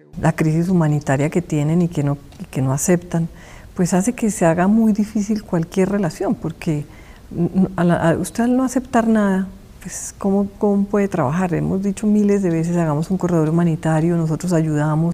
La crisis humanitaria que tienen y que no aceptan, pues hace que se haga muy difícil cualquier relación, porque usted al no aceptar nada, pues ¿cómo puede trabajar? Hemos dicho miles de veces, hagamos un corredor humanitario, nosotros ayudamos.